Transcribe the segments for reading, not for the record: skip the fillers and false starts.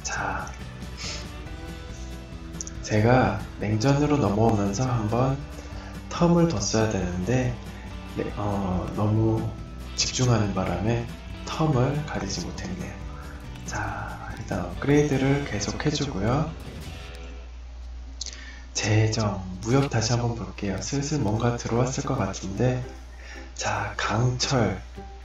자, 제가 냉전으로 넘어오면서 한번 텀을 뒀어야 되는데 너무 집중하는 바람에 텀을 가리지 못했네요. 자, 일단 업그레이드를 계속 해주고요. 재정, 무역 다시 한번 볼게요. 슬슬 뭔가 들어왔을 것 같은데, 자, 강철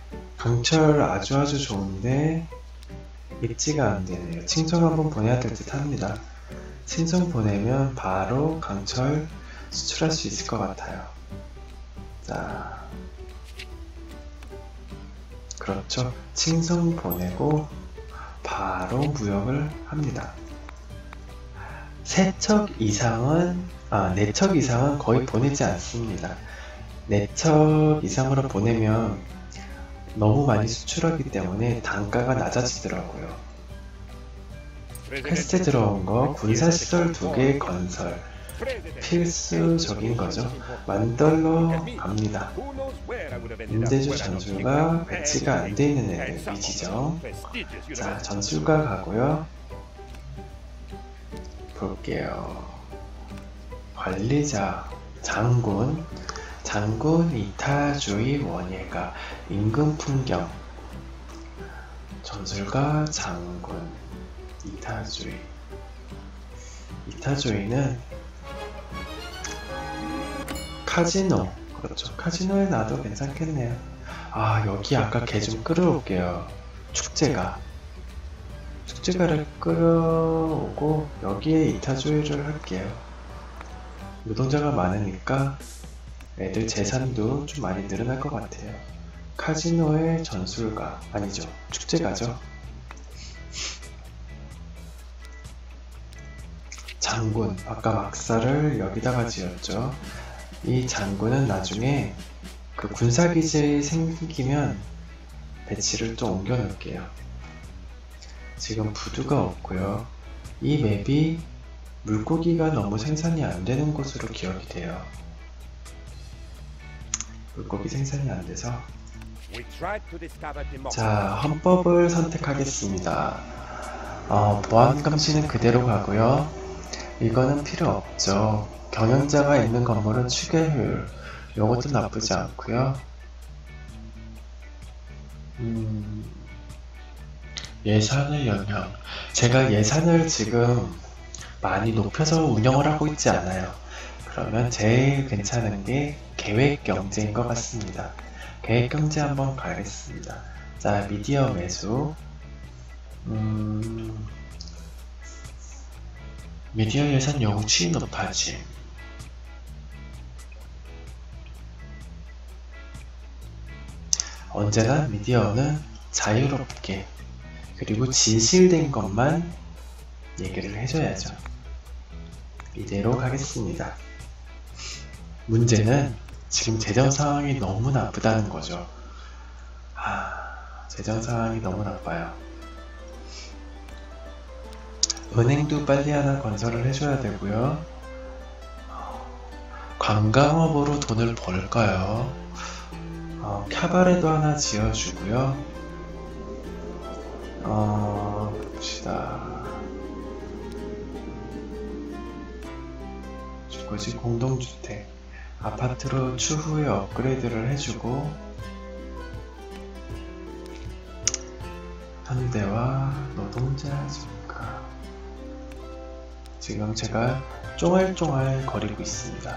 아주 좋은데 입지가 안 되네요. 칭송 한번 보내야 될 듯 합니다. 칭송 보내면 바로 강철 수출할 수 있을 것 같아요. 자, 그렇죠. 칭송 보내고 바로 무역을 합니다. 네척 이상은 거의 보내지 않습니다. 4척 이상으로 보내면 너무 많이 수출하기 때문에 단가가 낮아지더라고요. 퀘스트 들어온 거 군사시설 2개 건설 필수적인 거죠. $10,000 갑니다. 임대주 전술가 배치가 안 돼 있는 애들 위지죠. 자, 전술가 가고요. 볼게요. 관리자 장군 이타주의 원예가 임금 풍경 전술가 장군 이타주의는 카지노, 그렇죠. 카지노에 놔도 괜찮겠네요. 아, 여기 아까 개 좀 끌어올게요. 축제가를 끌어오고 여기에 이타주의를 할게요. 노동자가 많으니까 애들 재산도 좀 많이 늘어날 것 같아요. 카지노의 전술가, 아니죠, 축제가죠. 장군, 아까 막사를 여기다가 지었죠. 이 장군은 나중에 그 군사기지 생기면 배치를 또 옮겨 놓을게요. 지금 부두가 없고요. 이 맵이 물고기가 너무 생산이 안 되는 곳으로 기억이 돼요. 물고기 생산이 안 돼서, 자, 헌법을 선택하겠습니다. 보안 감시는 그대로 가고요. 이거는 필요 없죠. 경영자가 있는 건물은 추계 효율, 요것도 나쁘지 않고요. 예산의 영향, 제가 예산을 지금 많이 높여서 운영을 하고 있지 않아요. 그러면 제일 괜찮은 게 계획경제인 것 같습니다. 계획경제 한번 가겠습니다. 자, 미디어 매수, 미디어 예산 영치 높아짐. 언제나 미디어는 자유롭게, 그리고 진실된 것만 얘기를 해줘야죠. 이대로 가겠습니다. 문제는 지금 재정 상황이 너무 나쁘다는 거죠. 재정 상황이 너무 나빠요. 은행도 빨리 하나 건설을 해줘야 되고요. 관광업으로 돈을 벌까요? 캬바레도 하나 지어주고요. 봅시다. 주거지 공동주택, 아파트로 추후에 업그레이드를 해주고, 현대와 노동자 증가. 지금 제가 쫑알쫑알 거리고 있습니다.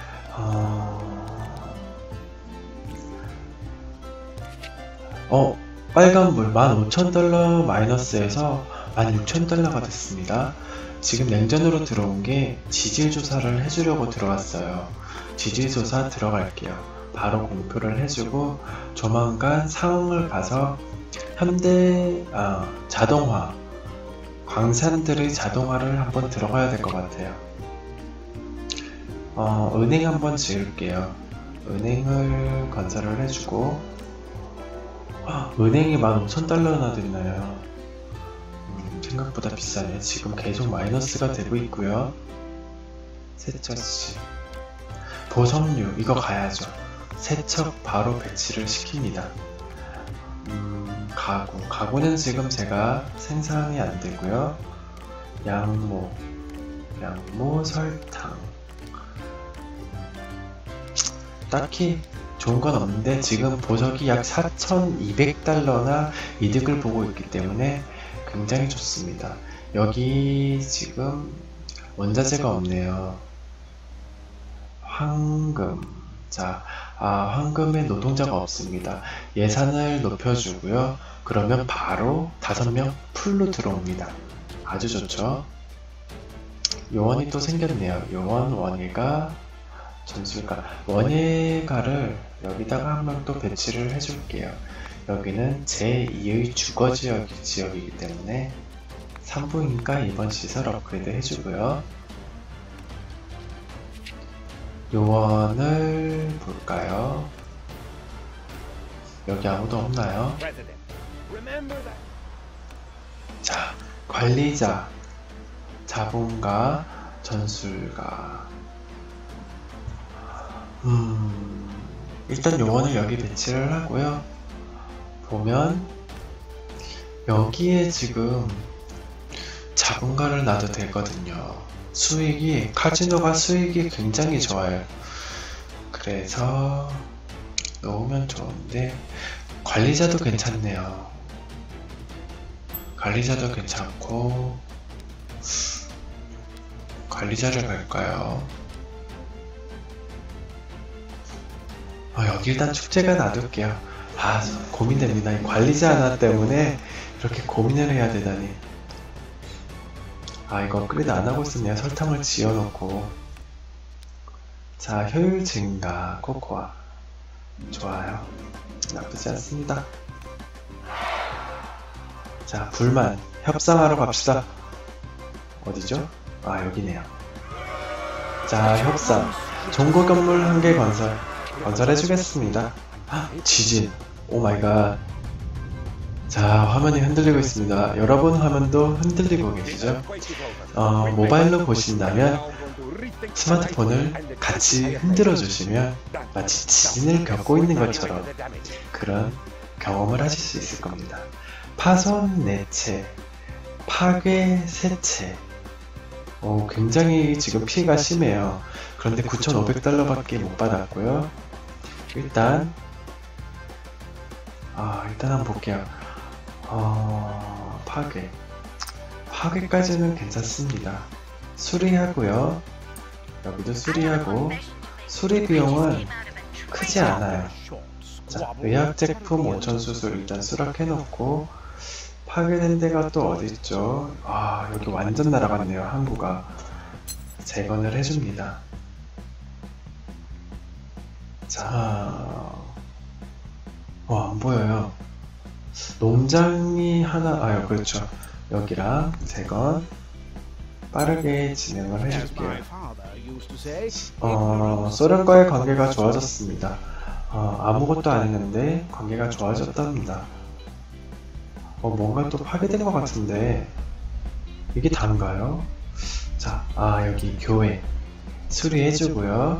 빨간불 $15,000 마이너스에서 $16,000가 됐습니다. 지금 냉전으로 들어온 게 지질조사를 해주려고 들어왔어요. 지질조사 들어갈게요. 바로 공표를 해주고 조만간 상황을 봐서 현대 자동화, 광산들의 자동화를 한번 들어가야 될 것 같아요. 은행 한번 지을게요. 은행을 건설을 해주고, 은행이 $15,000나 됐나요? 생각보다 비싸네. 지금 계속 마이너스가 되고 있고요. 세척시, 보석류 이거 가야죠. 세척 바로 배치를 시킵니다. 가구는 지금 제가 생산이 안 되고요. 양모 설탕. 딱히 좋은 건 없는데 지금 보석이 약 4,200달러나 이득을 보고 있기 때문에 굉장히 좋습니다. 여기 지금 원자재가 없네요. 황금. 자, 황금에 노동자가 없습니다. 예산을 높여주고요. 그러면 바로 5명 풀로 들어옵니다. 아주 좋죠. 요원이 또 생겼네요. 요원, 원예가, 전술가. 원예가를 여기다가 한 명 또 배치를 해줄게요. 여기는 제2의 주거지역이기 때문에 산부인과 이번 시설 업그레이드 해주고요. 요원을 볼까요? 여기 아무도 없나요? 자, 관리자, 자본가, 전술가. 일단 요원을 여기 배치를 하고요. 보면 여기에 지금 자본가를 놔도 되거든요. 수익이, 카지노가 수익이 굉장히 좋아요. 그래서 놓으면 좋은데 관리자도 괜찮네요. 관리자도 괜찮고, 관리자를 갈까요? 여기 일단 축제가 놔둘게요. 고민됩니다. 이 관리자 하나 때문에 이렇게 고민을 해야 되다니. 이거 업그레이드 안 하고 있었네요. 설탕을 지어놓고. 자, 효율 증가, 코코아. 좋아요. 나쁘지 않습니다. 자, 불만. 협상하러 갑시다. 어디죠? 여기네요. 자, 협상. 종고 건물 1개 건설해주겠습니다. 지진. 오 마이 갓. 자, 화면이 흔들리고 있습니다. 여러분 화면도 흔들리고 계시죠? 모바일로 보신다면 스마트폰을 같이 흔들어 주시면 마치 지진을 겪고 있는 것처럼 그런 경험을 하실 수 있을 겁니다. 파손 내체, 파괴 세체. 굉장히 지금 피해가 심해요. 그런데 9,500달러밖에 못 받았고요. 일단 한번 볼게요. 파괴까지는 괜찮습니다. 수리하고요. 여기도 수리하고, 수리 비용은 크지 않아요. 자, 의학제품 5천 수술 일단 수락해놓고, 파괴된 데가 또 어디있죠? 여기 완전 날아갔네요. 항구가. 재건을 해줍니다. 자, 안 보여요. 농장이 하나, 그렇죠. 여기랑 재건 빠르게 진행을 해줄게요. 소련과의 관계가 좋아졌습니다. 아무것도 안 했는데 관계가 좋아졌답니다. 뭔가 또 파괴된 것 같은데 이게 다인가요? 자, 여기 교회 수리해주고요.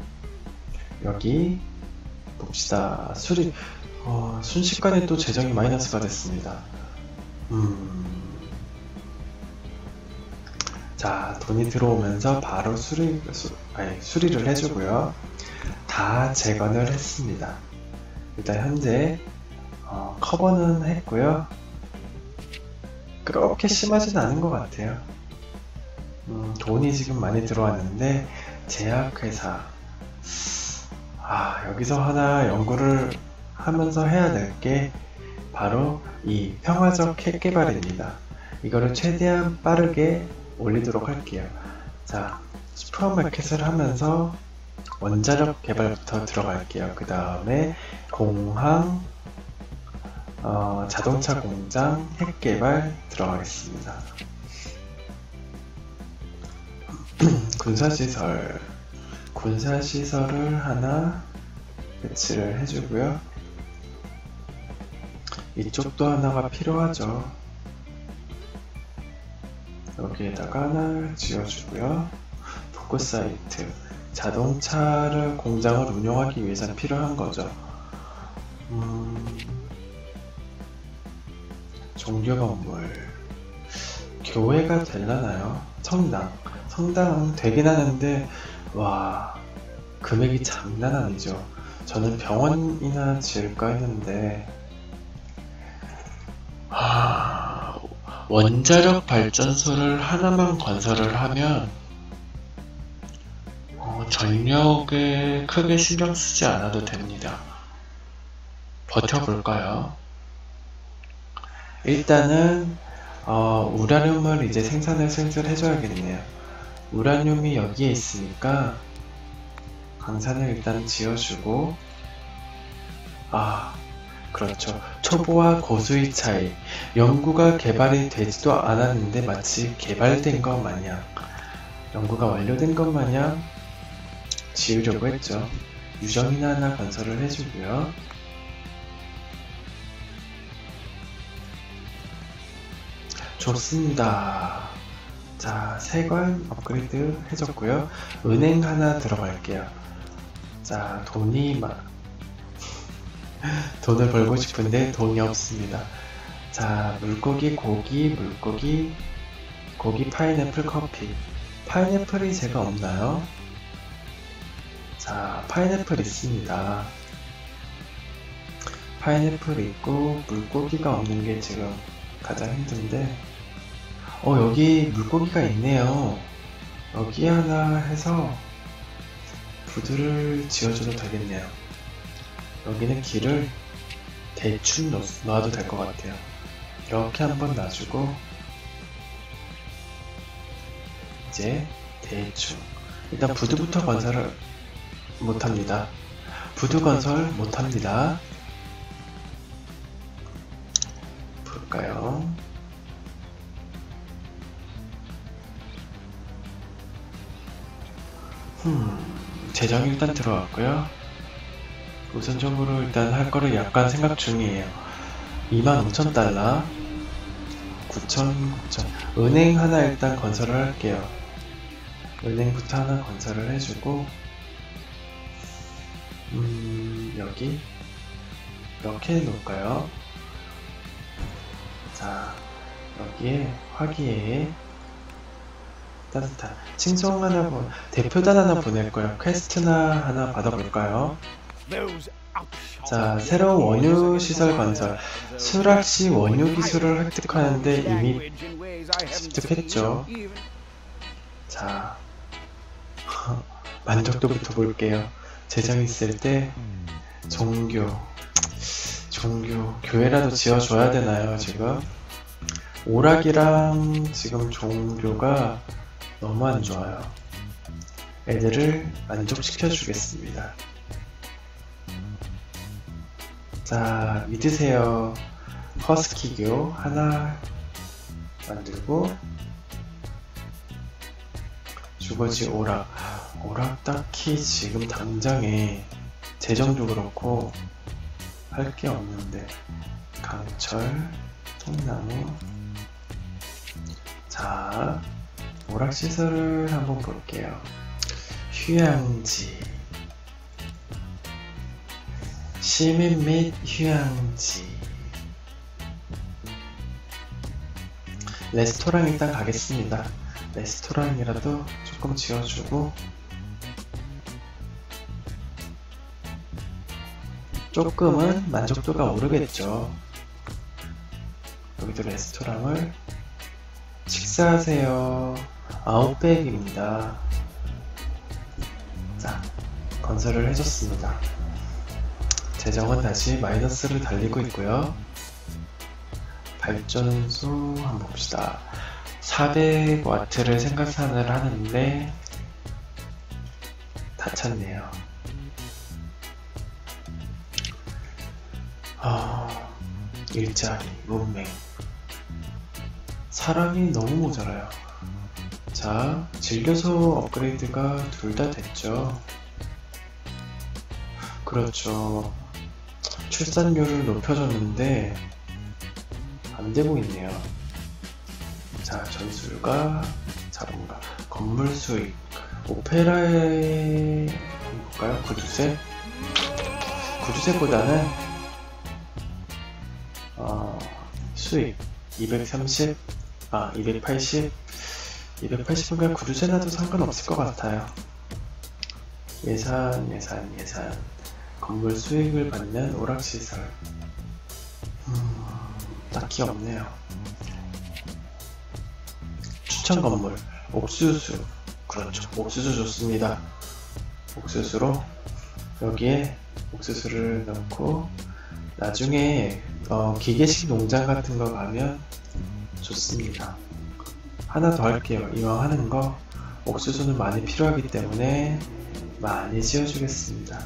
여기 봅시다. 수리. 순식간에 또 재정이 마이너스가 됐습니다. 자, 돈이 들어오면서 바로 수리를 해주고요. 다 재건을 했습니다. 일단 현재 커버는 했고요. 그렇게 심하진 않은 것 같아요. 돈이 지금 많이 들어왔는데 제약회사. 여기서 하나 연구를 하면서 해야 될 게 바로 이 평화적 핵 개발입니다. 이거를 최대한 빠르게 올리도록 할게요. 자, 슈퍼마켓을 하면서 원자력 개발부터 들어갈게요. 그 다음에 공항, 자동차 공장, 핵 개발 들어가겠습니다. 군사시설을 하나 배치를 해주고요. 이쪽도 하나가 필요하죠. 여기에다가 하나 지어주고요. 포크사이트, 자동차를 공장을 운영하기 위해서 필요한 거죠. 종교 건물, 교회가 되려나요? 성당 되긴 하는데, 와, 금액이 장난 아니죠. 저는 병원이나 지을까 했는데, 원자력 발전소를 하나만 건설을 하면 전력에 크게 신경 쓰지 않아도 됩니다. 버텨볼까요? 일단은 우라늄을 이제 생산을 슬슬 해줘야겠네요. 우라늄이 여기에 있으니까 광산을 일단 지어주고, 그렇죠. 초보와 고수의 차이. 연구가 개발이 되지도 않았는데 마치 개발된 것 마냥, 연구가 완료된 것 마냥 지으려고 했죠. 유정이나 하나 건설을 해주고요. 좋습니다. 자, 세관 업그레이드 해줬고요. 은행 하나 들어갈게요. 자, 돈을 벌고 싶은데 돈이 없습니다. 자, 물고기, 고기, 파인애플, 커피. 파인애플이 제가 없나요? 자, 파인애플 있습니다. 파인애플 있고 물고기가 없는 게 지금 가장 힘든데, 여기 물고기가 있네요. 여기 하나 해서 부두를 지어줘도 되겠네요. 여기는 길을 대충 놔도 될 것 같아요. 이렇게 한번 놔주고, 이제 대충 일단 부두부터 건설을 못합니다. 부두 건설 못합니다. 볼까요? 재정 일단 들어왔고요. 우선적으로 일단 할 거를 약간 생각 중이에요. 25,000달러, 9,000. 은행 하나 일단 건설을 할게요. 은행부터 하나 건설을 해주고, 여기 이렇게 해놓을까요? 자, 여기에 화기에 따뜻한 칭송 하나 대표단 하나 보낼 거예요. 퀘스트나 하나 받아볼까요? 자, 새로운 원유 시설 건설. 수락시 원유 기술을 획득하는데 이미 습득했죠. 자, 만족도부터 볼게요. 재정 있을 때 종교, 교회라도 지어줘야 되나요, 지금? 오락이랑 지금 종교가 너무 안 좋아요. 애들을 만족시켜 주겠습니다. 자, 믿으세요. 허스키교 하나 만들고, 주거지 오락 딱히 지금 당장에 재정도 그렇고 할 게 없는데, 강철, 통나무. 자, 오락 시설을 한번 볼게요. 휴양지, 시민 및 휴양지. 레스토랑 일단 가겠습니다. 레스토랑이라도 조금 지어주고, 조금은 만족도가 오르겠죠. 여기도 레스토랑을, 식사하세요. 아웃백입니다. 자, 건설을 해줬습니다. 재정은 다시 마이너스를 달리고 있고요. 발전소 한번 봅시다. 400W를 생산을 하는데 다 찼네요. 일자리, 문맹. 사람이 너무 모자라요. 자, 진료소 업그레이드가 둘 다 됐죠. 그렇죠. 출산율을 높여줬는데 안 되고 있네요. 자, 전술가, 자본가, 건물 수익, 오페라에 볼까요? 구두쇠? 구두쇠보다는 수익 230, 아, 280. 280은 그냥 구두재나도 상관없을 것 같아요. 예산. 건물 수익을 받는 오락시설. 딱히 없네요. 추천 건물. 옥수수. 그렇죠. 옥수수 좋습니다. 옥수수로 여기에 옥수수를 넣고 나중에 기계식 농장 같은 거 가면 좋습니다. 하나 더 할게요. 이왕 하는 거 옥수수는 많이 필요하기 때문에 많이 지어주겠습니다.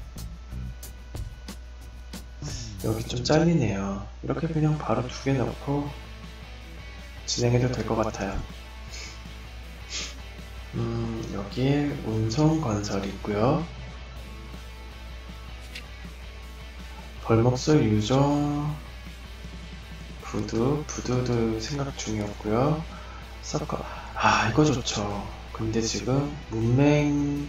여기 좀 잘리네요. 이렇게 그냥 바로 2개 넣고 진행해도 될 것 같아요. 여기에 운송 건설이 있고요. 벌목소 유종 부두도 생각 중이었고요. 서커. 아, 이거 좋죠. 근데 지금 문맹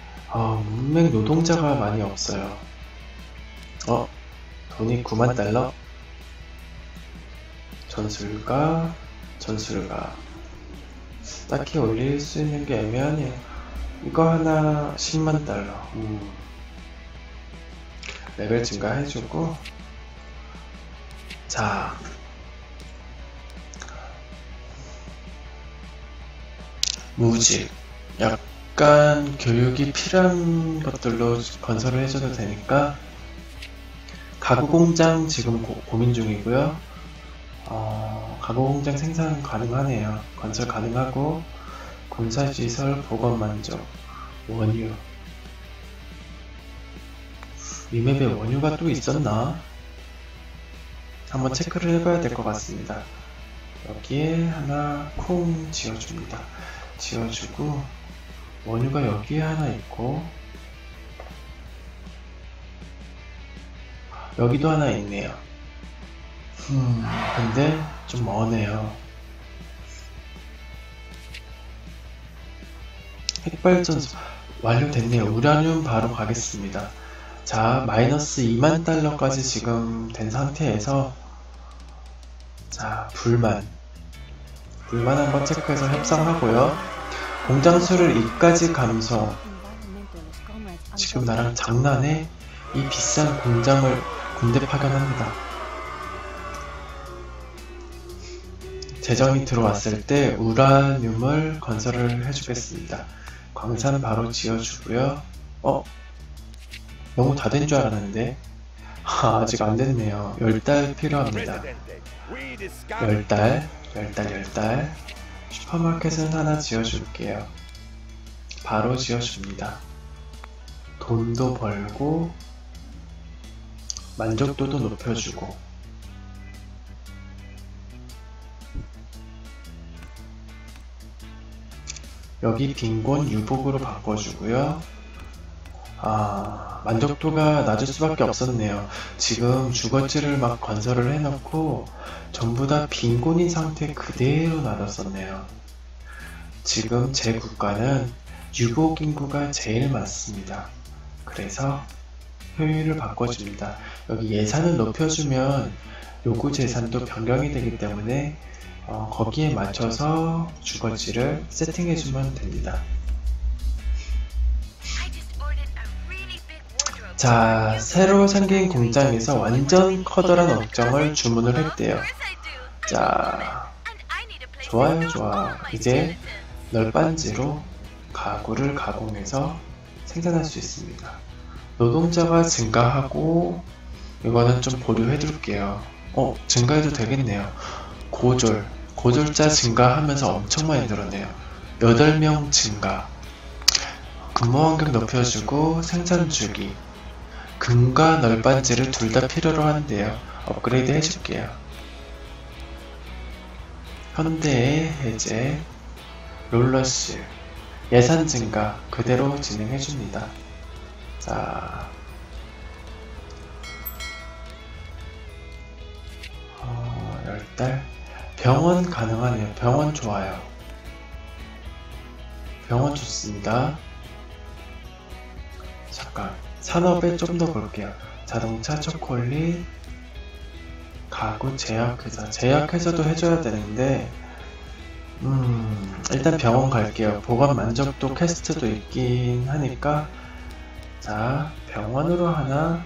노동자가 많이 없어요. 돈이 9만 달러? 전술가. 딱히 올릴 수 있는 게 애매하네요. 이거 하나 10만 달러. 레벨 증가해주고. 자. 무직. 약간 교육이 필요한 것들로 건설을 해줘도 되니까 가구공장 지금 고민 중이고요. 가구공장 생산 가능하네요. 건설 가능하고 군사시설 보건만족 원유. 이 맵에 원유가 또 있었나? 한번 체크를 해봐야 될 것 같습니다. 여기에 하나 콩 지어줍니다. 지어주고 원유가 여기에 하나 있고 여기도 하나 있네요. 근데 좀 머네요. 핵발전소 완료됐네요. 우라늄 바로 가겠습니다. 자, 마이너스 2만 달러까지 지금 된 상태에서 자, 불만 한번 체크해서 협상하고요. 공장 수를 2까지 감소. 지금 나랑 장난해? 이 비싼 공장을 군대 파견합니다. 재정이 들어왔을 때 우라늄을 건설을 해주겠습니다. 광산은 바로 지어주고요. 너무 다 된 줄 알았는데 아직 안 됐네요. 10달 필요합니다. 10달. 슈퍼마켓은 하나 지어줄게요. 바로 지어줍니다. 돈도 벌고 만족도도 높여주고. 여기 빈곤 유복으로 바꿔주고요. 만족도가 낮을 수밖에 없었네요. 지금 주거지를 막 건설을 해놓고 전부 다 빈곤인 상태 그대로 놔뒀었네요. 지금 제 국가는 유복 인구가 제일 많습니다. 그래서 효율을 바꿔줍니다. 여기 예산을 높여주면 요구 재산도 변경이 되기 때문에 거기에 맞춰서 주거지를 세팅해주면 됩니다. 자, 새로 생긴 공장에서 완전 커다란 업장을 주문을 했대요. 자, 좋아. 이제 널빤지로 가구를 가공해서 생산할 수 있습니다. 노동자가 증가하고 이거는 좀 보류해둘게요. 증가해도 되겠네요. 고졸자 증가하면서 엄청 많이 늘었네요. 8명 증가. 근무 환경 높여주고 생산 주기. 금과 널빤지를 둘 다 필요로 한대요. 업그레이드 해줄게요. 현대의 해제. 롤러시. 예산 증가 그대로 진행해줍니다. 자, 10달. 병원 가능하네요. 병원 좋아요. 병원 좋습니다. 잠깐, 산업에 좀 더 볼게요. 자동차, 초콜릿, 가구, 제약회사. 제약회사도 해줘야 되는데 일단 병원 갈게요. 보건 만족도 퀘스트도 있긴 하니까. 자, 병원으로 하나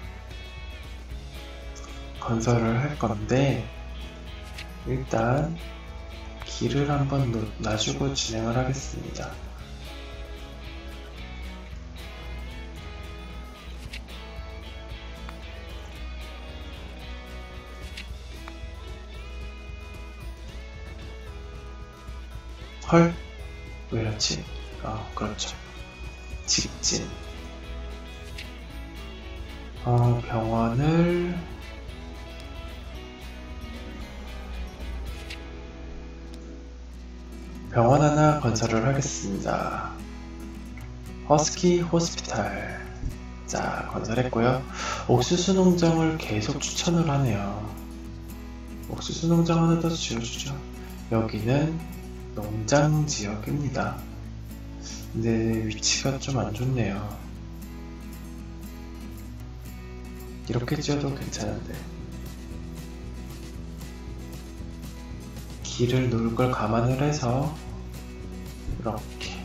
건설을 할 건데, 일단 길을 한번 놔주고 진행을 하겠습니다. 헐? 왜 이렇지? 그렇죠. 직진. 병원을 병원 하나 건설을 하겠습니다. 허스키 호스피탈. 자, 건설했고요. 옥수수 농장을 계속 추천을 하네요. 옥수수 농장 하나 더 지어주죠. 여기는 농장 지역입니다. 근데 위치가 좀 안 좋네요. 이렇게 지어도 괜찮은데. 길을 놓을 걸 감안을 해서 이렇게.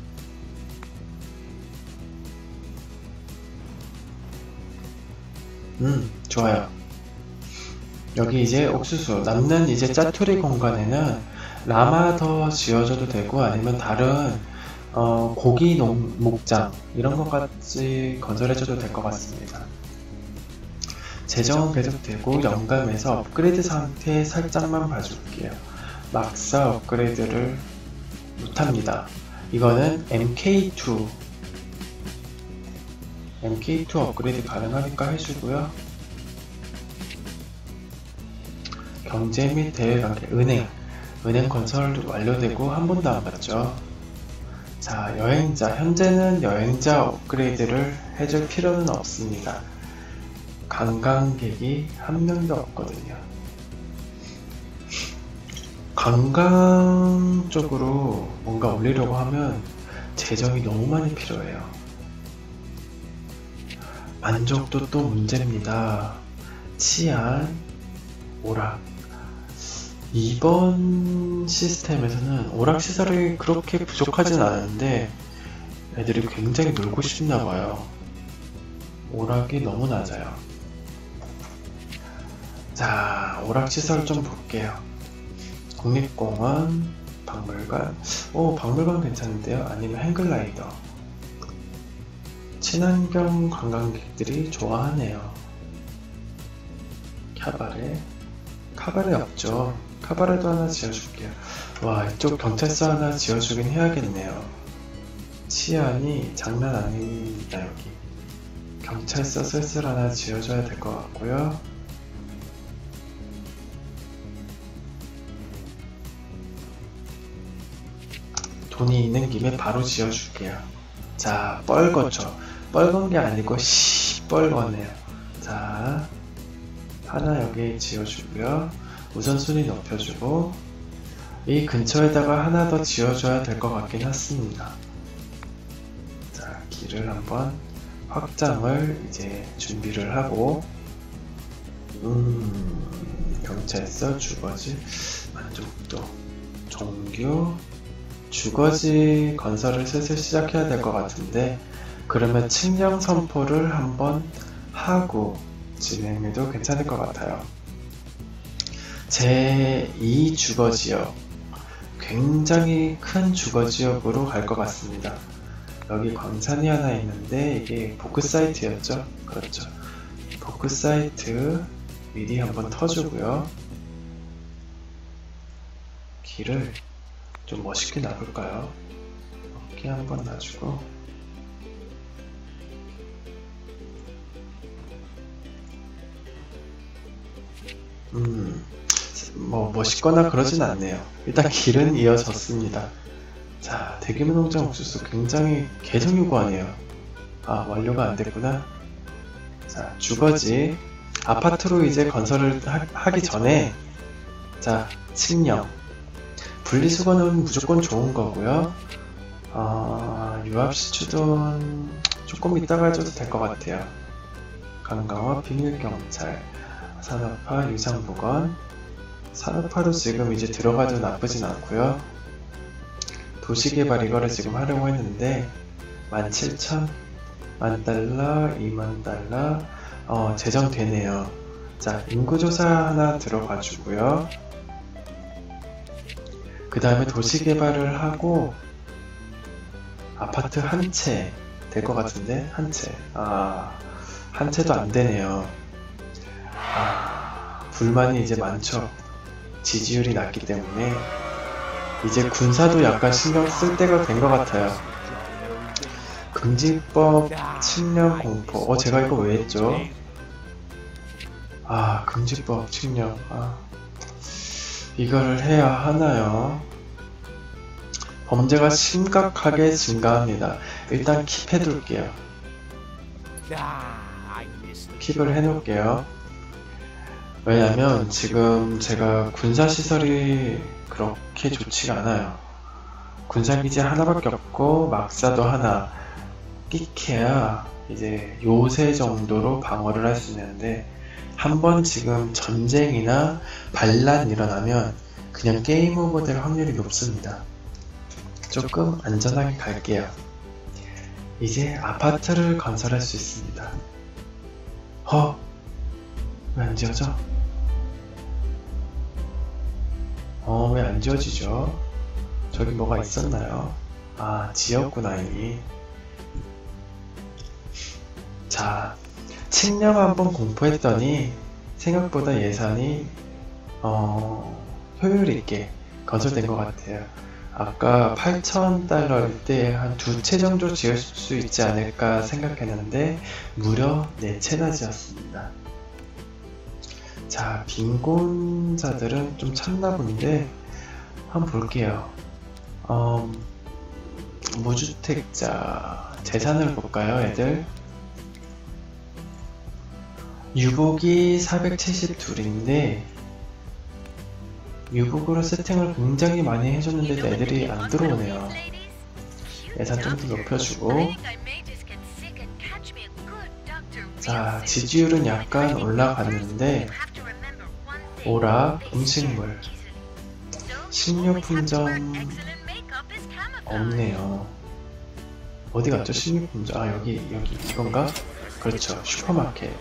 좋아요. 여기 이제 옥수수, 남는 이제 짜투리 공간에는 라마 더 지어줘도 되고, 아니면 다른 고기 목장 이런 것까지 건설해줘도 될 것 같습니다. 재정은 계속 되고, 영감에서 업그레이드 상태 살짝만 봐줄게요. 막사 업그레이드를 못합니다. 이거는 MK2 업그레이드 가능하니까 해주고요. 경제 및 대외관계, 은행 건설도 완료되고 한 번도 안 봤죠. 자, 여행자, 현재는 여행자 업그레이드를 해줄 필요는 없습니다. 관광객이 한 명도 없거든요. 관광 쪽으로 뭔가 올리려고 하면 재정이 너무 많이 필요해요. 만족도 또 문제입니다. 치안, 오락. 이번 시스템에서는 오락 시설이 그렇게 부족하진 않은데 애들이 굉장히 놀고 싶나봐요. 오락이 너무 낮아요. 자, 오락 시설 좀 볼게요. 국립공원, 박물관. 박물관 괜찮은데요? 아니면 행글라이더. 친환경 관광객들이 좋아하네요. 카바레 없죠. 카바레도 하나 지어줄게요. 와, 이쪽 경찰서 하나 지어주긴 해야겠네요. 치안이 장난 아닙니다. 여기 경찰서 슬슬 하나 지어줘야 될 것 같고요. 돈이 있는 김에 바로 지어줄게요. 자, 뻘거죠. 뻘건 게 아니고 뻘거네요. 자, 하나 여기 지어주고요. 우선순위 높여주고, 이 근처에다가 하나 더 지어줘야 될 것 같긴 했습니다. 자, 길을 한번 확장을 이제 준비를 하고, 경찰서, 주거지, 만족도, 종교, 주거지 건설을 슬슬 시작해야 될 것 같은데, 그러면 칙령 선포를 한번 하고 진행해도 괜찮을 것 같아요. 제2 주거지역, 굉장히 큰 주거지역으로 갈 것 같습니다. 여기 광산이 하나 있는데 이게 보크 사이트였죠? 그렇죠. 보크 사이트 미리 한번 터주고요. 길을 좀 멋있게 놔볼까요? 이렇게 한번 놔주고, 뭐 멋있거나 그러진 않네요. 일단 길은 이어졌습니다. 자, 대규모 농장 옥수수 굉장히 계속 요구하네요. 아, 완료가 안 됐구나. 자, 주거지 아파트로 이제 건설을 하기 전에, 자, 칙령 분리수거는 무조건 좋은 거고요. 유압시추돈 조금 이따가 해줘도 될 것 같아요. 관광화 비밀경찰, 산업화 유상보건. 산업화도 지금 이제 들어가도 나쁘진 않고요. 도시개발 이거를 지금 하려고 했는데 17,000, 10,000달러, 20,000달러 제정되네요. 자, 인구조사 하나 들어가 주고요. 그 다음에 도시개발을 하고 아파트 한 채 될 것 같은데 한 채. 한 채도 안 되네요. 불만이 이제 많죠. 지지율이 낮기 때문에 이제 군사도 약간 신경 쓸 때가 된 것 같아요. 금지법 측량 공포. 제가 이거 왜 했죠? 금지법 측량. 이거를 해야 하나요? 범죄가 심각하게 증가합니다. 일단 킵해둘게요. 킵을 해놓을게요. 왜냐면 지금 제가 군사시설이 그렇게 좋지가 않아요. 군사기지 하나밖에 없고 막사도 하나 끽해야 이제 요새 정도로 방어를 할 수 있는데 한번 지금 전쟁이나 반란이 일어나면 그냥 게임 오버 될 확률이 높습니다. 조금 안전하게 갈게요. 이제 아파트를 건설할 수 있습니다. 왜 안 지어져? 왜 안 지어지죠? 저기 뭐가 있었나요? 지었구나 이미. 자, 측량 한번 공포했더니 생각보다 예산이 효율 있게 건설된 것 같아요. 아까 8,000달러일 때 한 2채 정도 지을 수 있지 않을까 생각했는데 무려 4채나 지었습니다. 자, 빈곤자들은 좀 찾나 본데 한번 볼게요. 무주택자 재산을 볼까요, 애들? 유복이 472인데 유복으로 세팅을 굉장히 많이 해줬는데도 애들이 안 들어오네요. 예산 좀 더 높여주고. 자, 지지율은 약간 올라갔는데 오락, 음식물, 식료품점 없네요. 어디 갔죠? 식료품점. 여기 이건가? 그렇죠, 슈퍼마켓.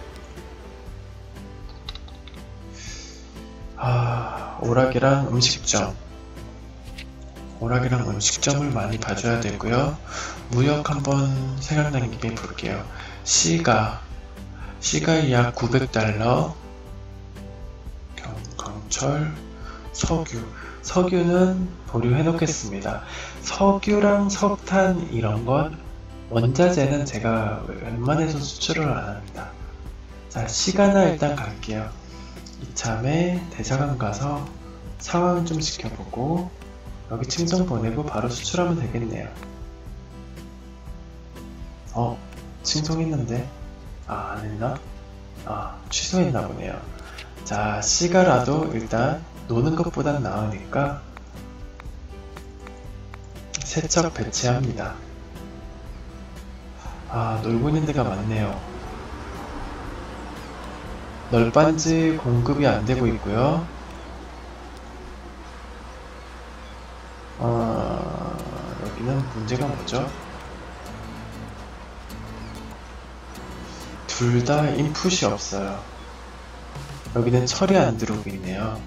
오락이랑 음식점. 오락이랑 음식점을 많이 봐줘야 되고요. 무역 한번 생각난 김에 볼게요. C가 약 900달러. 강철, 석유는 보류해 놓겠습니다. 석유랑 석탄 이런 건 원자재는 제가 웬만해서 수출을 안 합니다. 자, 시가나 일단 갈게요. 이참에 대사관 가서 상황 좀 지켜보고 여기 칭송 보내고 바로 수출하면 되겠네요. 칭송했는데 안 했나? 취소했나 보네요. 자, 시가라도 일단 노는 것보단 나으니까 세척 배치합니다. 놀고 있는 데가 많네요. 널빤지 공급이 안 되고 있고요. 여기는 문제가 뭐죠? 둘 다 인풋이 없어요. 여기는 철이 안 들어오고 있네요.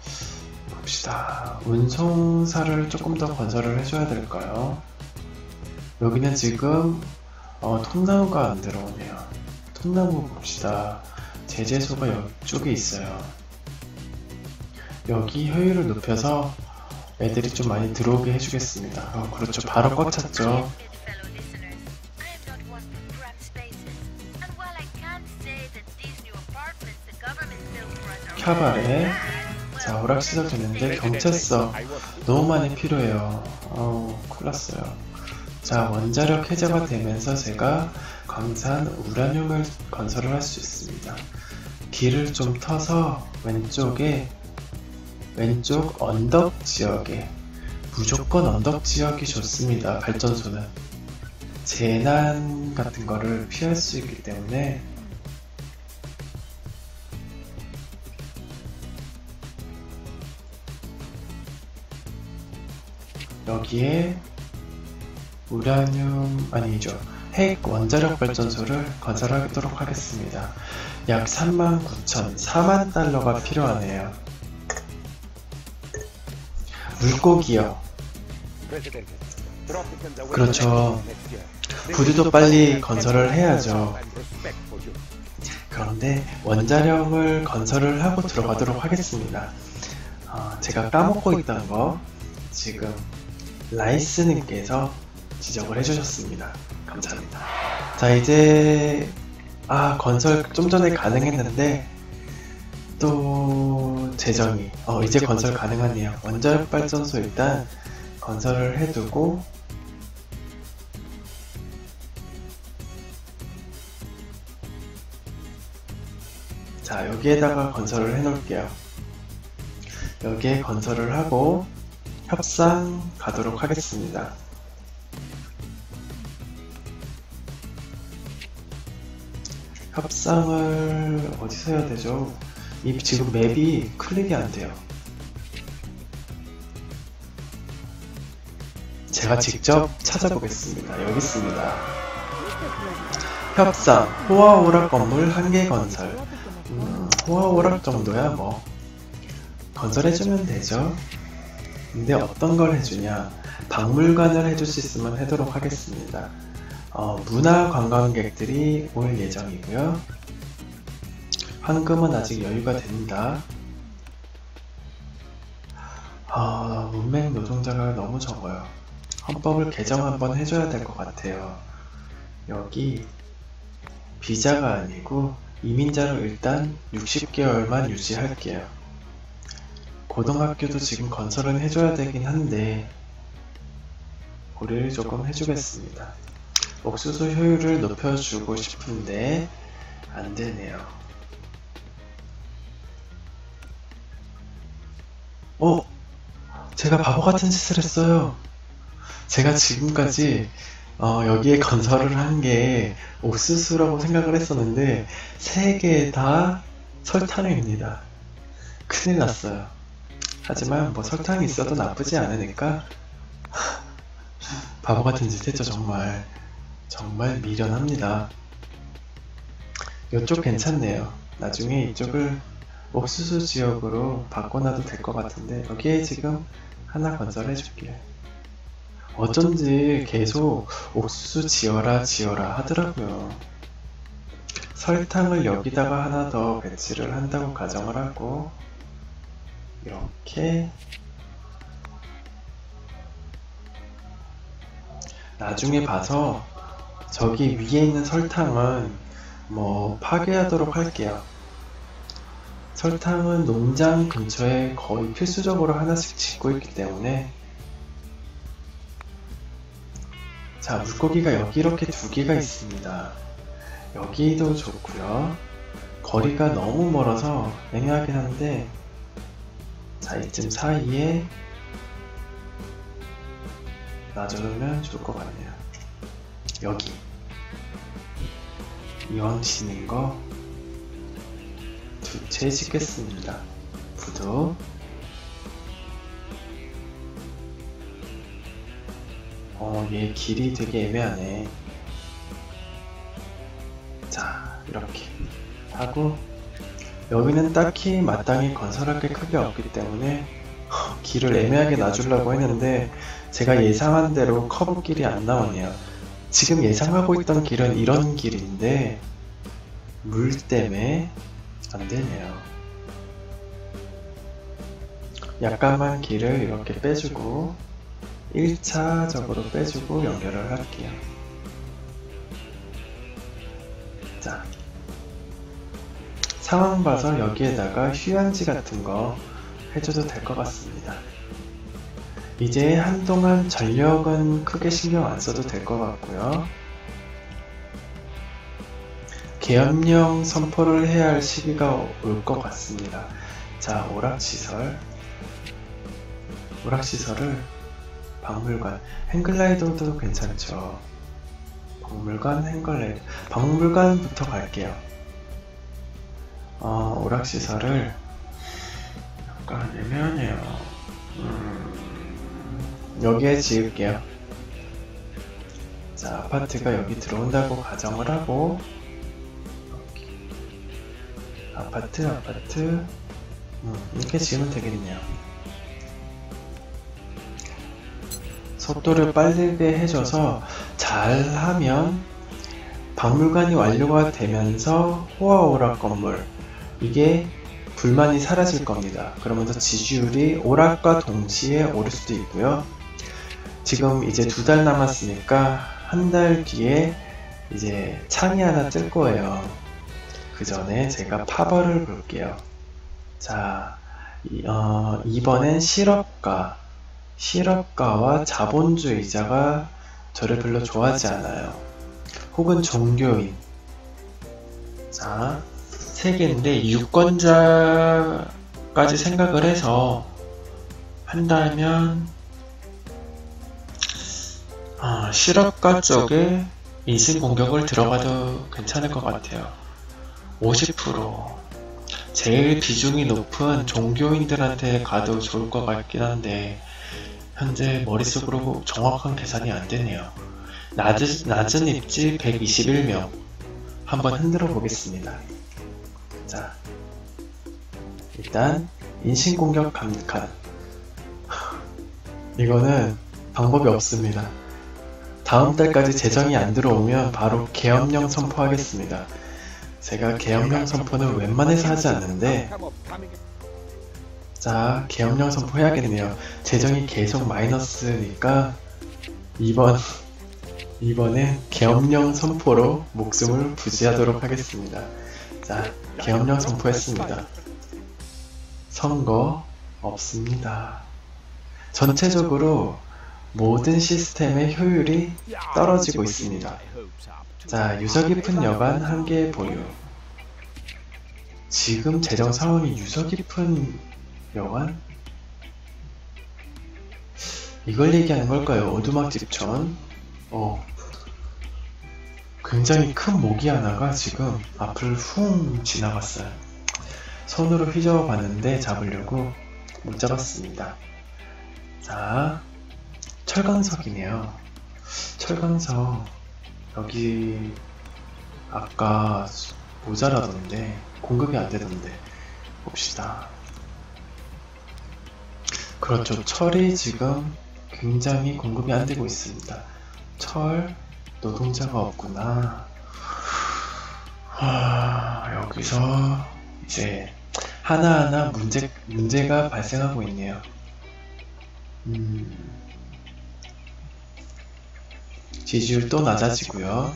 봅시다. 운송사를 조금 더 건설을 해줘야 될까요? 여기는 지금 통나무가 안 들어오네요. 통나무 봅시다. 제재소가 이쪽에 있어요. 여기 효율을 높여서 애들이 좀 많이 들어오게 해주겠습니다. 그렇죠. 바로 꽉 찼죠. 캬바레. 자, 오락시설 됐는데 경찰서 너무 많이 필요해요. 큰일 났어요. 자, 원자력 해제가 되면서 제가 광산 우라늄을 건설을 할 수 있습니다. 길을 좀 터서 왼쪽 언덕 지역에, 무조건 언덕 지역이 좋습니다. 발전소는 재난 같은 거를 피할 수 있기 때문에. 여기에 우라늄 아니죠, 핵 원자력 발전소를 건설하도록 하겠습니다. 약 39,000, 4만 달러가 필요하네요. 물고기요. 그렇죠. 부두도 빨리 건설을 해야죠. 그런데 원자력을 건설을 하고 들어가도록 하겠습니다. 제가 까먹고 있던 거 지금 라이스님께서 지적을 해주셨습니다. 감사합니다. 자, 이제 건설 좀 전에 가능했는데 또 재정이 이제 건설 가능하네요. 원자력 발전소 일단 건설을 해두고 자, 여기에다가 건설을 해 놓을게요. 여기에 건설을 하고 협상 가도록 하겠습니다. 협상을 어디서 해야 되죠? 지금 맵이 클릭이 안 돼요. 제가 직접 찾아보겠습니다. 여기 있습니다. 협상, 호화오락 건물 1개 건설. 호화오락 정도야 뭐 건설해주면 되죠. 근데 어떤 걸 해주냐, 박물관을 해줄 수 있으면 하도록 하겠습니다. 문화 관광객들이 올 예정이고요. 황금은 아직 여유가 됩니다. 문맹 노동자가 너무 적어요. 헌법을 개정 한번 해줘야 될 것 같아요. 여기 비자가 아니고 이민자로 일단 60개월만 유지할게요. 고등학교도 지금 건설은 해줘야 되긴 한데 고려를 조금 해주겠습니다. 옥수수 효율을 높여주고 싶은데 안되네요. 제가 바보같은 짓을 했어요. 제가 지금까지 여기에 건설을 한 게 옥수수라고 생각을 했었는데 3개 다 설탕입니다. 큰일 났어요. 하지만 뭐 설탕이 있어도 나쁘지 않으니까 바보같은 짓 했죠. 정말 미련합니다. 이쪽 괜찮네요. 나중에 이쪽을 옥수수 지역으로 바꿔놔도 될 것 같은데 여기에 지금 하나 건설해 줄게요. 어쩐지 계속 옥수수 지어라 하더라고요. 설탕을 여기다가 하나 더 배치를 한다고 가정을 하고 이렇게 나중에 봐서 저기 위에 있는 설탕은 뭐 파괴하도록 할게요. 설탕은 농장 근처에 거의 필수적으로 하나씩 짓고 있기 때문에. 자, 물고기가 여기 이렇게 2개가 있습니다. 여기도 좋고요. 거리가 너무 멀어서 애매하긴 한데, 자, 이쯤 사이에 놔주면 좋을 것 같네요. 여기 이왕 짓는 거 2채 짓겠습니다. 부두 얘 길이 되게 애매하네. 자, 이렇게 하고 여기는 딱히 마땅히 건설할 게 크게 없기 때문에 길을 애매하게 놔주려고 했는데 제가 예상한 대로 커브 길이 안 나오네요. 지금 예상하고 있던 길은 이런 길인데 물 때문에 안 되네요. 약간만 길을 이렇게 빼주고 1차적으로 빼주고 연결을 할게요. 자, 상황 봐서 여기에다가 휴양지 같은 거 해줘도 될 것 같습니다. 이제 한동안 전력은 크게 신경 안 써도 될 것 같고요. 계엄령 선포를 해야 할 시기가 올 것 같습니다. 자, 오락시설을 박물관, 행글라이더도 괜찮죠. 박물관, 행글라이더, 박물관부터 갈게요. 오락시설을 약간 애매하네요. 여기에 지을게요. 자, 아파트가 여기 들어온다고 가정을 하고, 아파트, 이렇게 지으면 되겠네요. 속도를 빠르게 해줘서 잘하면 박물관이 완료가 되면서 호화오락 건물, 이게 불만이 사라질 겁니다. 그러면서 지지율이 오락과 동시에 오를 수도 있고요. 지금 이제 2달 남았으니까 한 달 뒤에 이제 창이 하나 뜰 거예요. 그 전에 제가 파벌을 볼게요. 자, 이번엔 실업가와 자본주의자가 저를 별로 좋아하지 않아요. 혹은 종교인. 자, 3개인데 유권자까지 생각을 해서 한다면 실업가 쪽에 인신공격을 들어가도 괜찮을 것 같아요. 50%. 제일 비중이 높은 종교인들한테 가도 좋을 것 같긴 한데 현재 머릿속으로 정확한 계산이 안 되네요. 낮은 입지 121명. 한번 흔들어 보겠습니다. 자, 일단 인신공격 감독한. 이거는 방법이 없습니다. 다음 달까지 재정이 안 들어오면 바로 계엄령 선포하겠습니다. 제가 계엄령 선포는 웬만해서 하지 않는데, 자, 계엄령 선포해야겠네요. 재정이 계속 마이너스니까 이번엔 계엄령 선포로 목숨을 부지하도록 하겠습니다. 자, 계엄령 선포했습니다. 선거 없습니다. 전체적으로 모든 시스템의 효율이 떨어지고 있습니다. 자, 유서 깊은 여관 1개 보유. 지금 재정 상황이 유서 깊은 여관? 이걸 얘기하는 걸까요? 오두막 집촌. 굉장히 큰 모기 하나가 지금 앞을 훅 지나갔어요. 손으로 휘저어 봤는데 잡으려고 못 잡았습니다. 자, 철강석이네요. 철강석 여기 아까 모자라던데 공급이 안 되던데 봅시다. 그렇죠. 철이 지금 굉장히 공급이 안 되고 있습니다. 철 노동자가 없구나. 여기서 이제 하나하나 문제가 발생하고 있네요. 지지율 또 낮아지고요.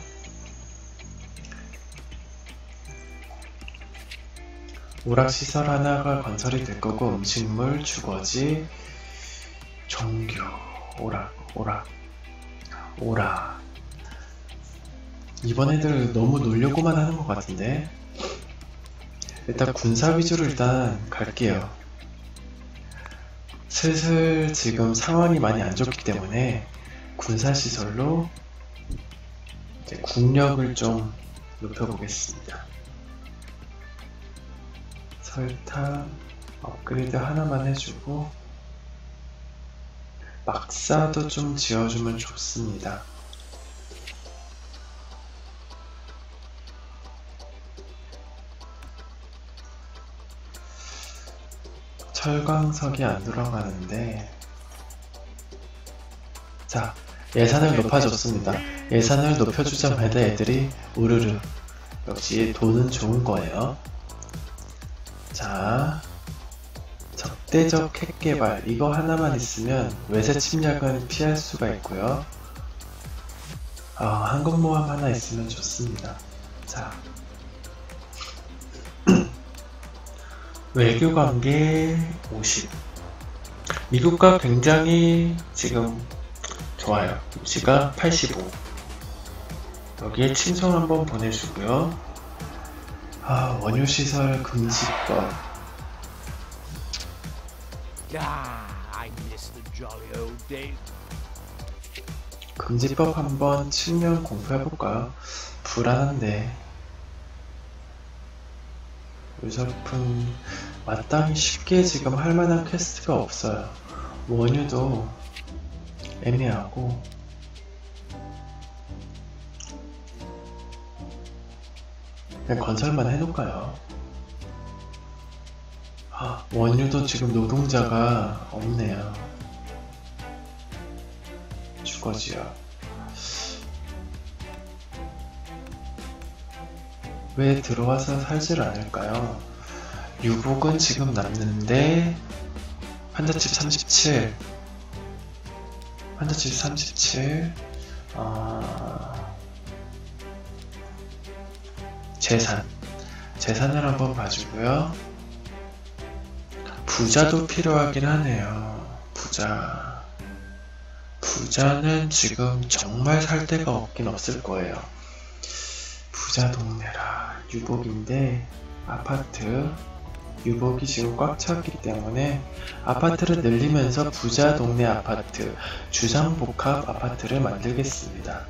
오락시설 하나가 건설이 될 거고, 음식물, 주거지, 종교, 오락. 이번 애들 너무 놀려고만 하는 것 같은데. 일단 군사 위주로 일단 갈게요. 슬슬 지금 상황이 많이 안 좋기 때문에 군사시설로 이제 국력을 좀 높여보겠습니다. 설탕 업그레이드 하나만 해주고 막사도 좀 지어주면 좋습니다. 철광석이 안 들어가는데, 자, 예산을 높아줬습니다. 예산을 높여주자마자 애들이 우르르. 역시 돈은 좋은 거예요. 자, 적대적 핵개발, 이거 하나만 있으면 외세 침략은 피할 수가 있고요. 항공모함 하나 있으면 좋습니다. 자, 외교관계 50. 미국과 굉장히 지금 좋아요. 위치가 85. 여기에 친선 한번 보내주고요. 원유시설 금지법. 금지법 한번 측면 공부해볼까요? 불안한데. 유적품 마땅히 쉽게 지금 할만한 퀘스트가 없어요. 원유도 애매하고, 그냥 건설만 해놓을까요? 아, 원유도 지금 노동자가 없네요. 주거지역. 왜 들어와서 살질 않을까요? 유복은 지금 남는데 환자집 37, 환자집 37, 재산을 한번 봐주고요. 부자도 필요하긴 하네요. 부자는 지금 정말 살 데가 없긴 없을 거예요. 부자 동네라. 유복인데 아파트, 유복이 지금 꽉 찼기 때문에 아파트를 늘리면서 부자 동네 아파트, 주상복합 아파트를 만들겠습니다.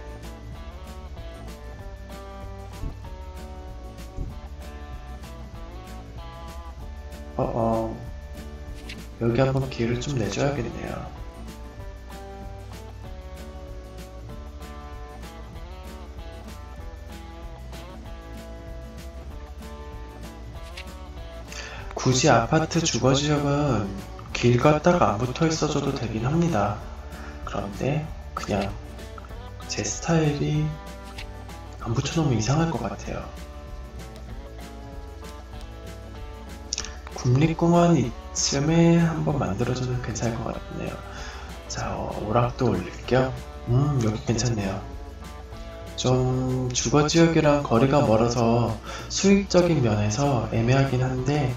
여기 한번 기회를 좀 내줘야겠네요. 굳이 아파트 주거지역은 길 갔다가 안 붙어 있어줘도 되긴 합니다. 그런데 그냥 제 스타일이 안 붙여놓으면 이상할 것 같아요. 국립공원 이쯤에 한번 만들어줘도 괜찮을 것 같네요. 자, 오락도 올릴게요. 여기 괜찮네요. 좀 주거지역이랑 거리가 멀어서 수익적인 면에서 애매하긴 한데,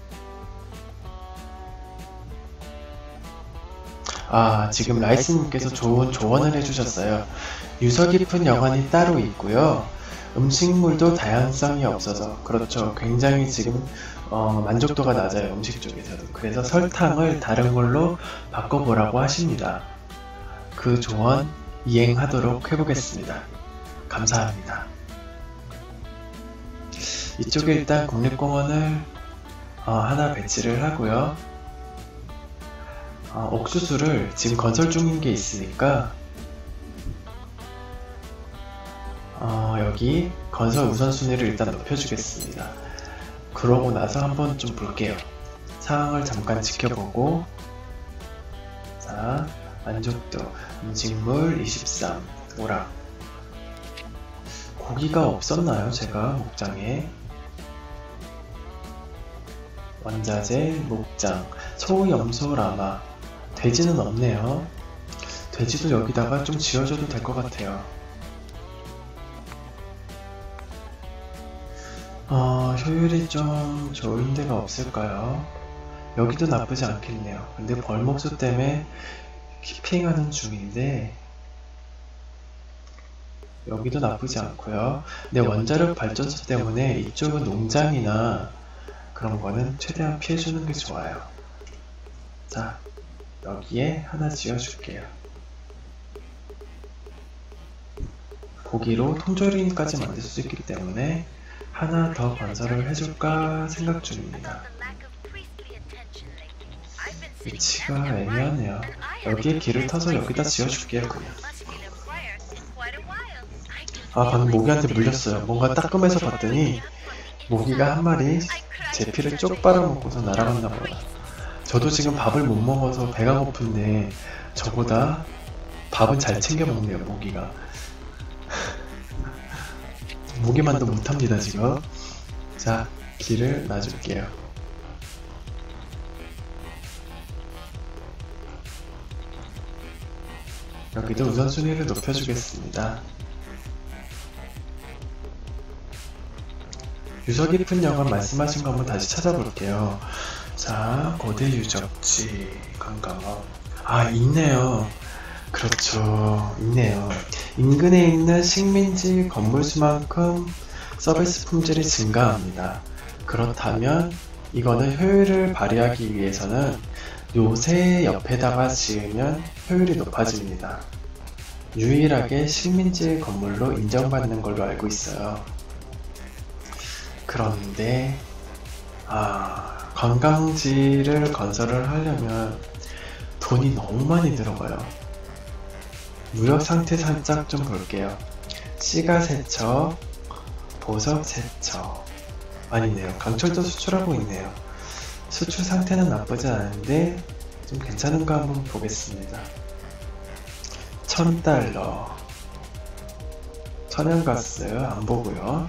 지금 라이스님께서 좋은 조언을 해주셨어요. 유서 깊은 여관이 따로 있고요. 음식물도 다양성이 없어서, 그렇죠. 굉장히 지금 만족도가 낮아요. 음식 쪽에서도. 그래서 설탕을 다른 걸로 바꿔보라고 하십니다. 그 조언 이행하도록 해보겠습니다. 감사합니다. 이쪽에 일단 국립공원을 하나 배치를 하고요. 옥수수를 지금 건설 중인 게 있으니까 여기 건설 우선순위를 일단 높여주겠습니다. 그러고 나서 한번 좀 볼게요. 상황을 잠깐 지켜보고, 자, 만족도, 음식물 23, 오락. 고기가 없었나요? 제가 목장에. 원자재, 목장, 소염소 라마. 돼지는 없네요. 돼지도 여기다가 좀 지어줘도 될 것 같아요. 효율이 좀 좋은 데가 없을까요? 여기도 나쁘지 않겠네요. 근데 벌목수 때문에 키핑하는 중인데 여기도 나쁘지 않고요. 근데 원자력 발전소 때문에 이쪽은 농장이나 그런 거는 최대한 피해주는 게 좋아요. 자, 여기에 하나 지어줄게요. 고기로 통조림까지 만들 수 있기 때문에 하나 더 건설을 해줄까 생각 중입니다. 위치가 애매하네요. 여기에 길을 터서 여기다 지어줄게요. 그냥. 방금 모기한테 물렸어요. 뭔가 따끔해서 봤더니 모기가 한 마리 제 피를 쪽 빨아먹고서 날아갔나 보다. 저도 지금 밥을 못 먹어서 배가 고픈데 저보다 밥은 잘 챙겨 먹네요. 모기가. 모기만도 못합니다 지금. 자, 길을 놔줄게요. 여기도 우선순위를 높여주겠습니다. 유서 깊은 여관 말씀하신 거 한번 다시 찾아볼게요. 자, 고대 유적지 관광업. 있네요. 그렇죠, 있네요. 인근에 있는 식민지 건물 수만큼 서비스 품질이 증가합니다. 그렇다면 이거는 효율을 발휘하기 위해서는 요새 옆에다가 지으면 효율이 높아집니다. 유일하게 식민지 건물로 인정받는 걸로 알고 있어요. 그런데 관광지를 건설을 하려면 돈이 너무 많이 들어가요. 무역 상태 살짝 좀 볼게요. 씨가 세척, 보석 세척. 아니네요. 강철도 수출하고 있네요. 수출 상태는 나쁘지 않은데 좀 괜찮은 거 한번 보겠습니다. 1000달러. 천연가스 안 보고요.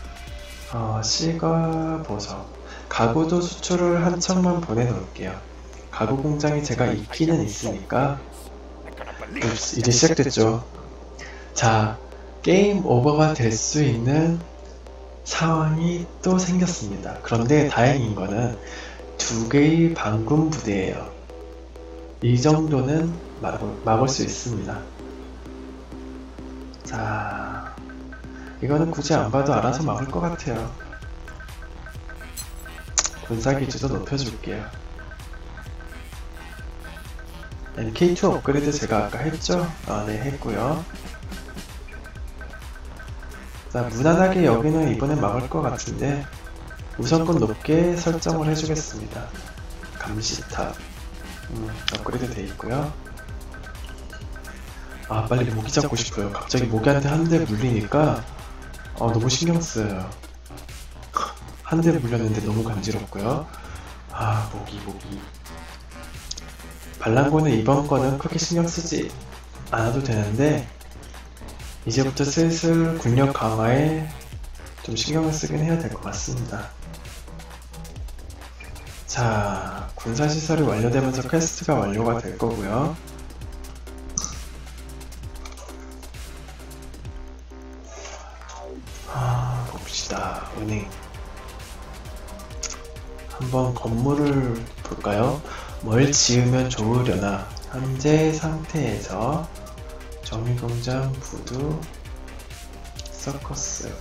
씨가 보석. 가구도 수출을 한 척만 보내놓을게요. 가구 공장이 제가 있기는 있으니까. 이제 시작됐죠. 자, 게임 오버가 될 수 있는 상황이 또 생겼습니다. 그런데 다행인 거는 2개의 반군 부대예요. 이 정도는 막을 수 있습니다. 자, 이거는 굳이 안 봐도 알아서 막을 것 같아요. 군사기지도 높여줄게요. NK2 업그레이드 제가 아까 했죠? 네, 했고요. 자, 무난하게 여기는 이번엔 막을 것 같은데 우선권 높게 설정을 해주겠습니다. 감시탑 업그레이드 돼 있고요. 아, 빨리 모기 잡고 싶어요. 갑자기 모기한테 한 대 물리니까 너무 신경 쓰여요. 한 대 물렸는데 너무 간지럽고요. 아, 모기. 반란군은 이번 거는 크게 신경 쓰지 않아도 되는데 이제부터 슬슬 군력 강화에 좀 신경을 쓰긴 해야 될 것 같습니다. 자, 군사시설이 완료되면서 퀘스트가 완료가 될 거고요. 봅시다. 은행 한번 건물을 볼까요? 뭘 지으면 좋으려나. 현재 상태에서 정밀공장, 부두, 서커스.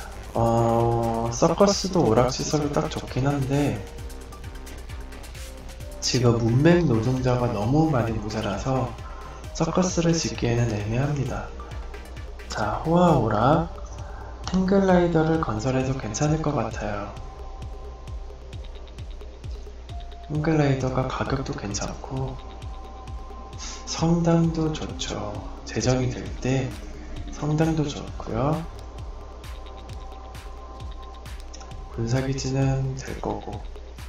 서커스도 오락시설로 딱 좋긴 한데 지금 문맹 노동자가 너무 많이 모자라서 서커스를 짓기에는 애매합니다. 자, 호화오락 탱글라이더를 건설해도 괜찮을 것 같아요. 탱글라이더가 가격도 괜찮고 성당도 좋죠. 제정이 될 때 성당도 좋고요. 군사기지는 될 거고.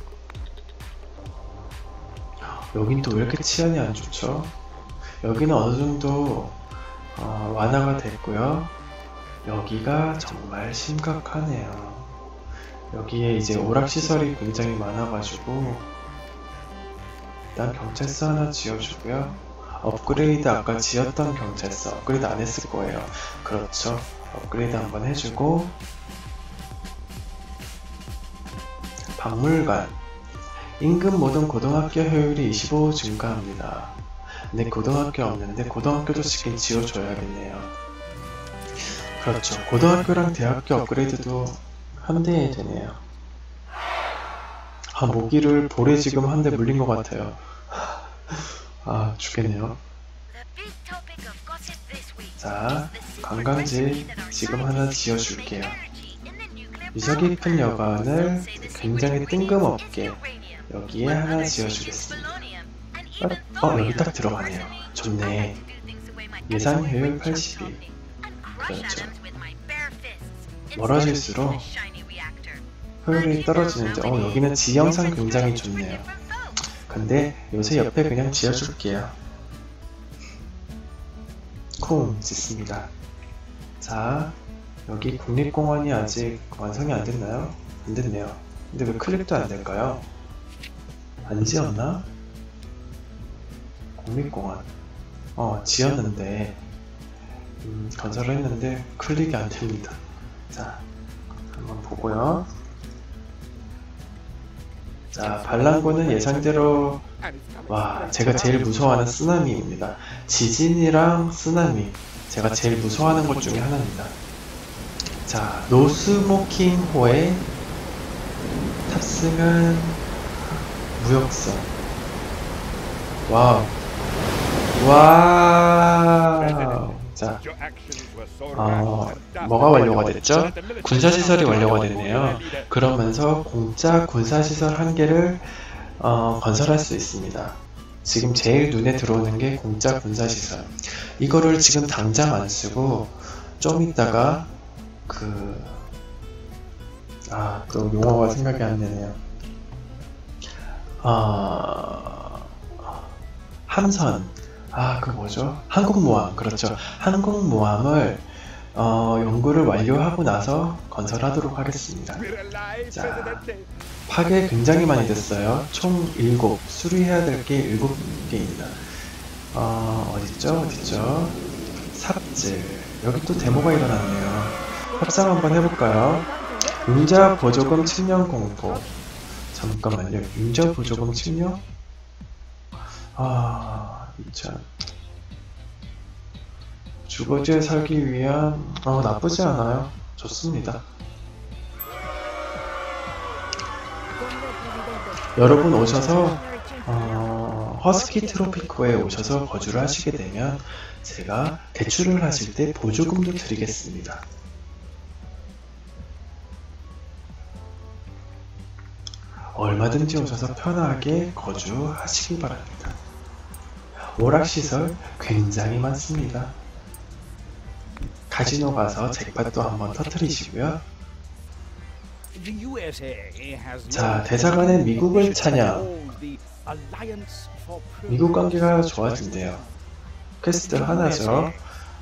여긴 또 왜 이렇게 치안이 안 좋죠? 여기는 어느 정도 완화가 됐고요. 여기가 정말 심각하네요. 여기에 이제 오락시설이 굉장히 많아가지고 일단 경찰서 하나 지어주고요. 업그레이드 아까 지었던 경찰서 업그레이드 안 했을 거예요. 그렇죠. 업그레이드 한번 해주고 박물관 인근 모든 고등학교 효율이 25 증가합니다. 근데 고등학교 없는데 고등학교도 지금 지어줘야겠네요. 그렇죠. 고등학교랑 대학교 업그레이드도 한 대에 되네요. 모기를 볼에 지금 한 대 물린 것 같아요. 죽겠네요. 자, 관광지 지금 하나 지어줄게요. 유서 깊은 여관을 굉장히 뜬금없게 여기에 하나 지어주겠습니다. 여기 딱 들어가네요. 좋네. 예산 효율 82. 그렇죠. 멀어질수록 효율이 떨어지는데 여기는 지형상 굉장히 좋네요. 근데 요새 옆에 그냥 지어줄게요. 쿵 짓습니다. 자, 여기 국립공원이 아직 완성이 안 됐나요? 안 됐네요. 근데 왜 클릭도 안 될까요? 안 지었나? 국립공원 지었는데 건설을 했는데 클릭이 안 됩니다. 자, 한번 보고요. 자, 반란군은 예상대로 제가 제일 무서워하는 쓰나미입니다. 지진이랑 쓰나미 제가 제일 무서워하는 것 중에 하나입니다. 자, 노스모킹호에 탑승한 무역선. 와우. 자, 뭐가 완료가 됐죠? 군사시설이 완료가 됐네요. 그러면서 공짜 군사시설 한 개를 건설할 수 있습니다. 지금 제일 눈에 들어오는 게 공짜 군사시설. 이거를 지금 당장 안 쓰고 좀 이따가 또 용어가 생각이 안 나네요. 함선. 그 뭐죠? 항공모함. 그렇죠. 항공모함을 연구를 완료하고 나서 건설하도록 하겠습니다. 자, 파괴 굉장히 많이 됐어요. 총 7, 수리해야 될 게 7개입니다. 어딨죠? 삽질. 여기 또 데모가 일어났네요. 협상 한번 해볼까요? 융자 보조금 측량 공고. 잠깐만요. 융자 보조금 측량? 2000. 주거지에 살기 위한 나쁘지 않아요. 좋습니다. 여러분 오셔서 허스키 트로피코에 오셔서 거주를 하시게 되면 제가 대출을 하실 때 보조금도 드리겠습니다. 얼마든지 오셔서 편하게 거주하시기 바랍니다. 오락시설 굉장히 많습니다. 카지노 가서 잭팟도 한번 터뜨리시고요. 자, 대사관의 미국을 찬양. 미국 관계가 좋아진대요. 퀘스트 하나죠.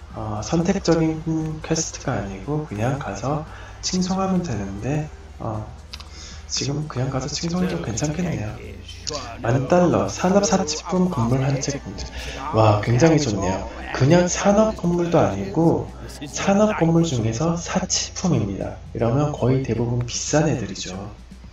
선택적인 퀘스트가 아니고 그냥 가서 칭송하면 되는데 지금 그냥 가서 칭송해도 괜찮겠네요. $10,000 산업사치품 건물 한 채 공제. 와, 굉장히 좋네요. 그냥 산업 건물도 아니고 산업 건물 중에서 사치품입니다. 이러면 거의 대부분 비싼 애들이죠.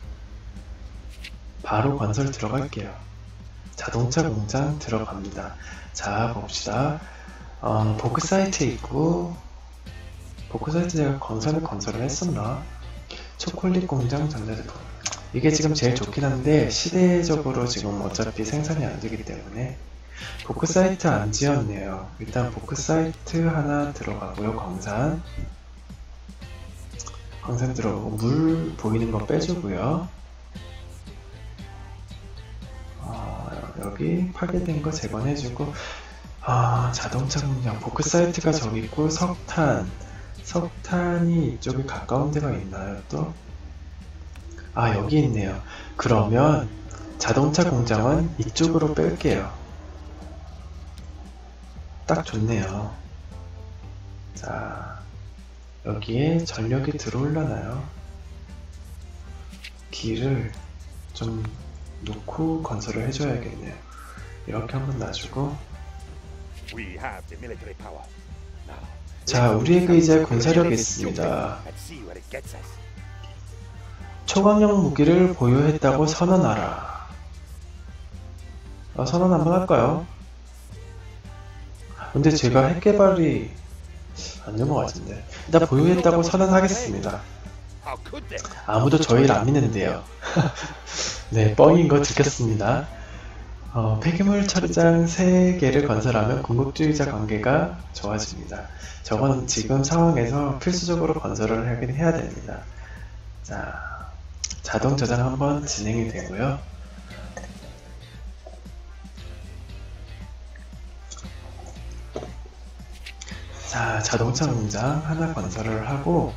바로 건설 들어갈게요. 자동차 공장 들어갑니다. 자, 봅시다. 보크 사이트에 있고, 보크 사이트 제가 건설을 했었나? 초콜릿 공장 전자제품. 이게 지금 제일 좋긴 한데 시대적으로 지금 어차피 생산이 안 되기 때문에 보크 사이트 안 지었네요. 일단 보크 사이트 하나 들어가고요. 광산 들어가고 물 보이는 거 빼주고요. 여기 파괴된 거 재건해주고 자동차 공장 보크 사이트가 저기 있고 석탄이 이쪽에 가까운 데가 있나요 또? 여기 있네요. 그러면 자동차 공장은 이쪽으로 뺄게요. 딱 좋네요. 자, 여기에 전력이 들어올려나요? 길을 좀 놓고 건설을 해줘야겠네요. 이렇게 한번 놔주고. 자, 우리에게 이제 군사력이 있습니다. 초강력 무기를 보유했다고 선언하라. 선언 한번 할까요? 근데 제가 핵개발이 안 된 것 같은데 일단 보유했다고 선언하겠습니다. 아무도 저희를 안 믿는데요. 네, 뻥인 거 들켰습니다. 폐기물 처리장 3개를 건설하면 궁극주의자 관계가 좋아집니다. 저건 지금 상황에서 필수적으로 건설을 하긴 해야 됩니다. 자, 자동 저장 한번 진행이 되고요. 자, 자동차 공장 하나 건설을 하고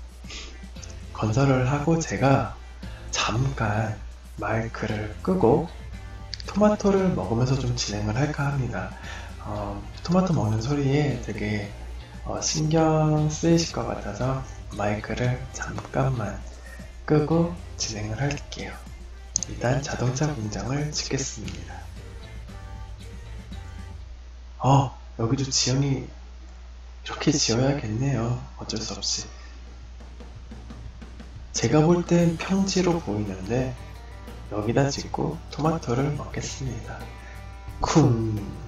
제가 잠깐 마이크를 끄고 토마토를 먹으면서 좀 진행을 할까 합니다. 토마토 먹는 소리에 되게 신경 쓰이실 것 같아서 마이크를 잠깐만 끄고 진행을 할게요. 일단 자동차 공장을 짓겠습니다. 여기도 지형이 이렇게 지어야겠네요. 어쩔 수 없이. 제가 볼 땐 평지로 보이는데 여기다 짓고 토마토를 먹겠습니다. 쿵.